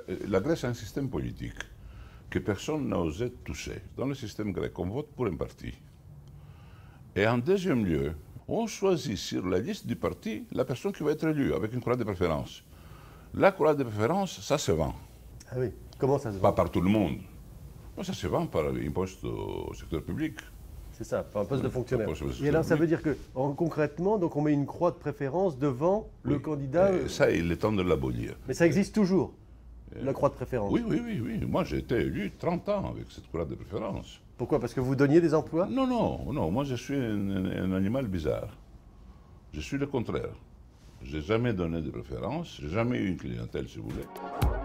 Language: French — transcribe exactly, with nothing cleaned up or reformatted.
la Grèce a un système politique que personne n'a osé toucher. Dans le système grec, on vote pour un parti. Et en deuxième lieu, on choisit sur la liste du parti la personne qui va être élue, avec une croix de préférence. La croix de préférence, ça se vend. Ah oui, comment ça se vend? Pas par tout le monde. Ça se vend par un poste au secteur public. C'est ça, par un poste de fonctionnaire. Poste de Et fonctionnaire. alors, ça veut dire que, en, concrètement, donc on met une croix de préférence devant Oui. le candidat. Et ça, il est temps de l'abolir. Mais ça existe toujours, la croix de préférence. Oui, oui, oui, oui. Moi, j'ai été élu trente ans avec cette croix de préférence. Pourquoi? Parce que vous donniez des emplois? Non, non, non. Moi, je suis un, un animal bizarre. Je suis le contraire. J'ai jamais donné de préférence. J'ai jamais eu une clientèle, si vous voulez.